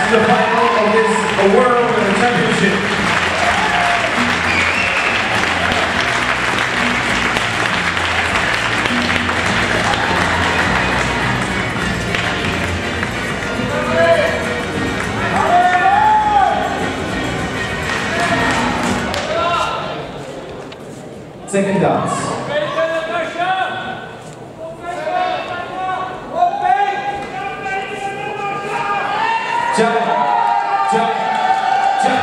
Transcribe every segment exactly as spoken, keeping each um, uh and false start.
to the final of this World Championship. Second dance. Jump, jump, jump.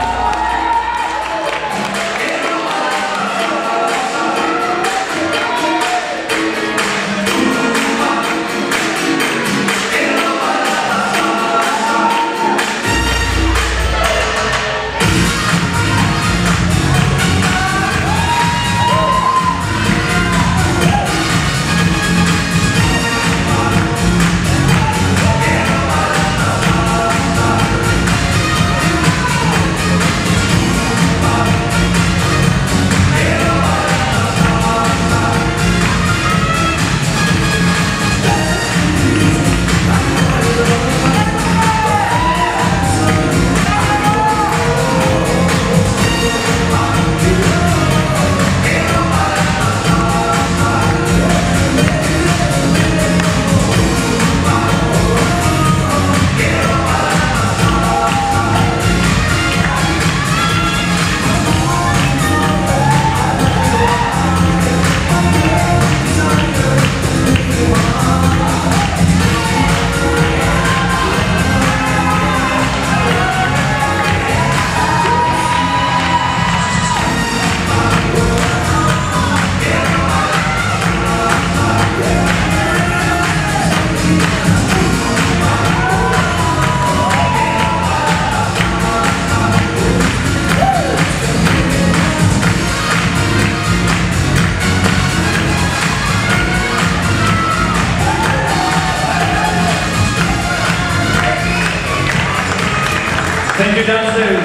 Thank you, dancers.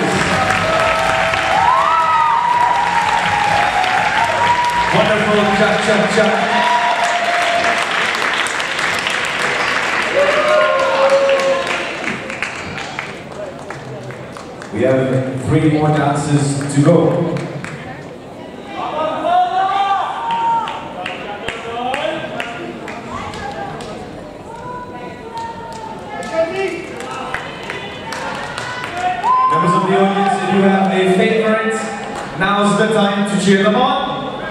Wonderful cha cha cha. We have three more dances to go. Members of the audience, if you have a favorite, now's the time to cheer them on.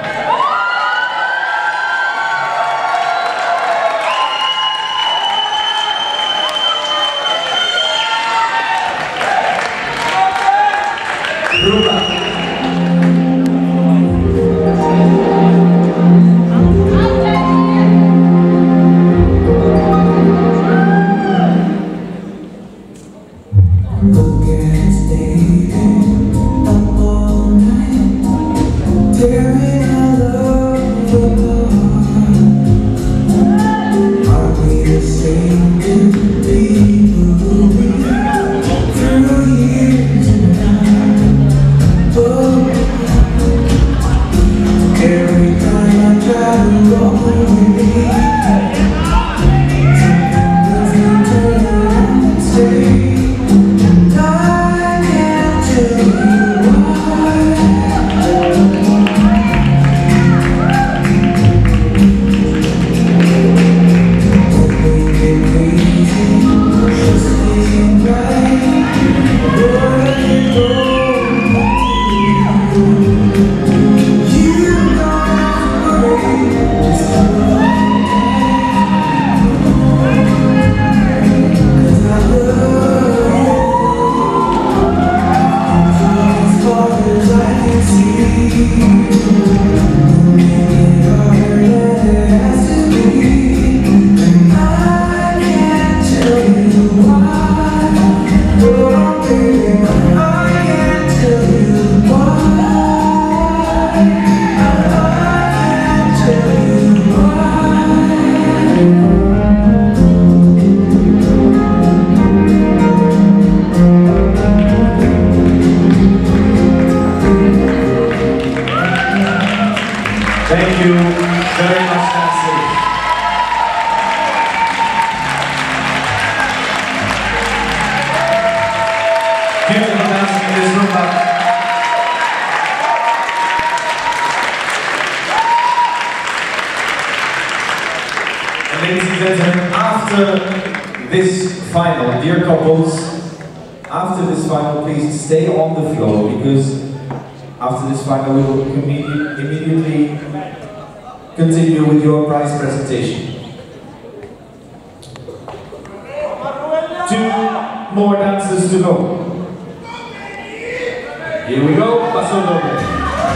Rumba. Thank you very much, Nancy. good luck. And ladies and gentlemen, after this final, dear couples, after this final, please stay on the floor, because after this final we will immediate, immediately continue with your prize presentation. Two more dances to go. Here we go, Paso Doble.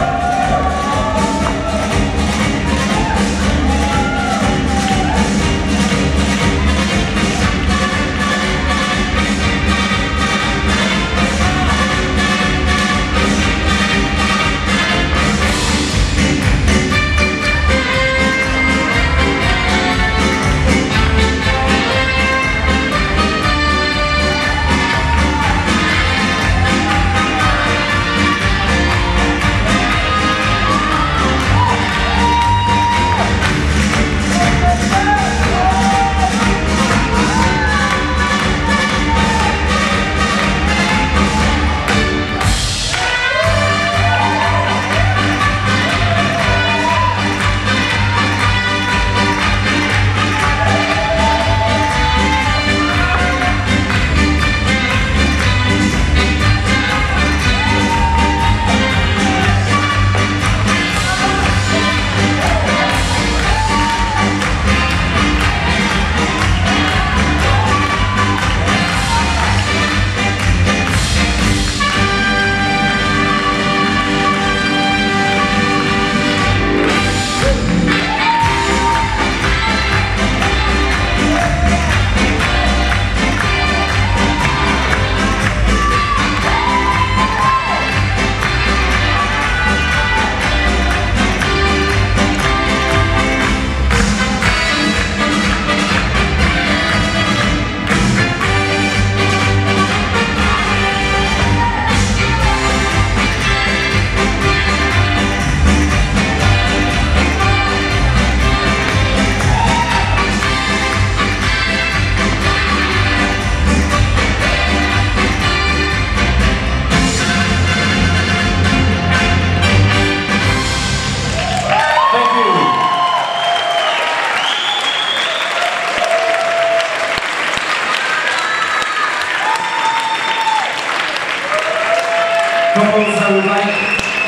Couples, I would like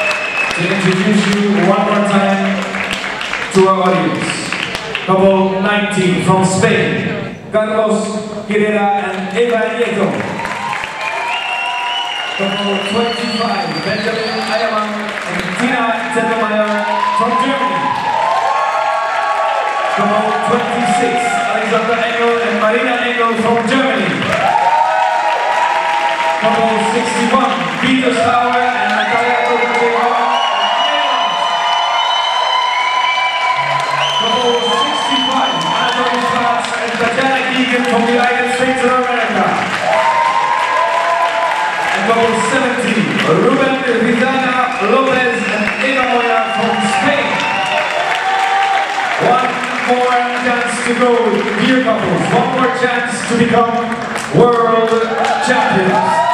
to introduce you one more time to our audience. Couple nineteen from Spain, Carlos Herrera and Eva Nieto. Couple twenty-five, Benjamin Ayaman and Tina Zettelmeier from Germany. Couple twenty-six, Alexander Engel and Marina Engel from Germany. Couple sixty-one, Peter Stauer and Natalia Kovačeva from Netherlands. Couple sixty-five, Anthony Schwartz and Tatjana Keegan from the United States of America. And couple seventy, Ruben Vidana Lopez and Eva Moya from Spain. One more chance to go, dear couples. One more chance to become world champions.